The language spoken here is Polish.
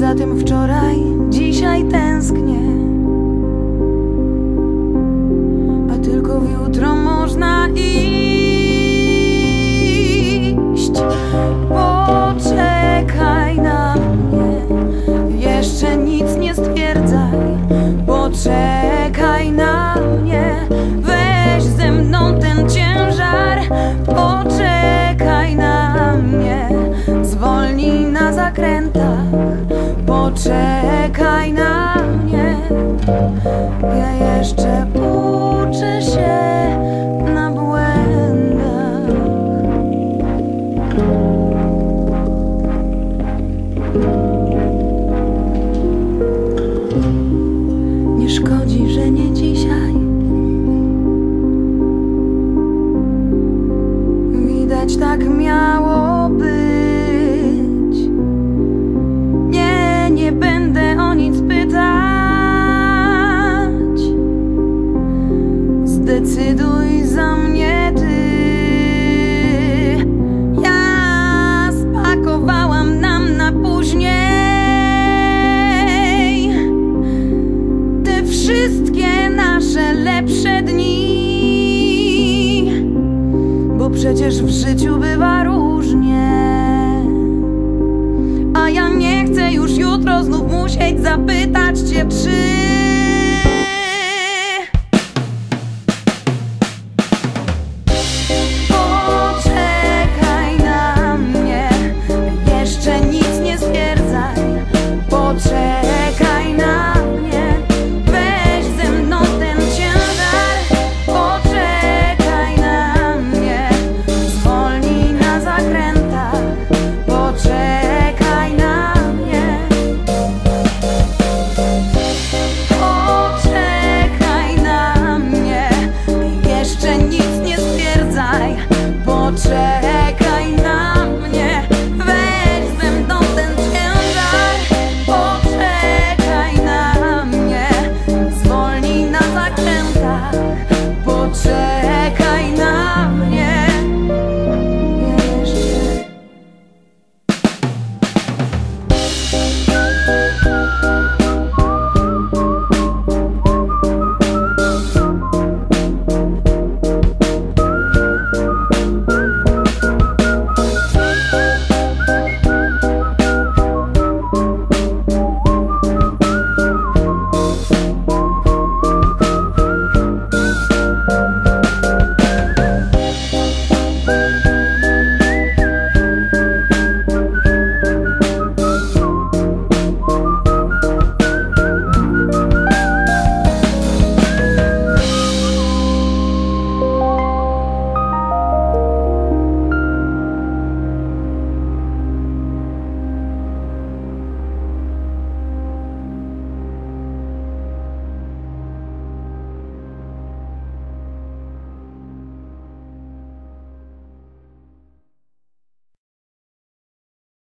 za tym wczoraj, dzisiaj tęsknię, a tylko w jutro można iść. Poczekaj na mnie, jeszcze nic nie stwierdzaj. Poczekaj na mnie, weź ze mną ten ciężar. Poczekaj na mnie, zwolnij na zakrętach. Poczekaj na mnie, ja jeszcze uczę się na błędach. Nie szkodzi, że nie dzisiaj. Widać, tak miało być. Nie będę o nic pytać. Zdecyduj za mnie ty. Ja spakowałam nam na później te wszystkie nasze lepsze dni, bo przecież w życiu bywa różnie. A ja nie chcę już jutro znów musieć zapytać cię, czy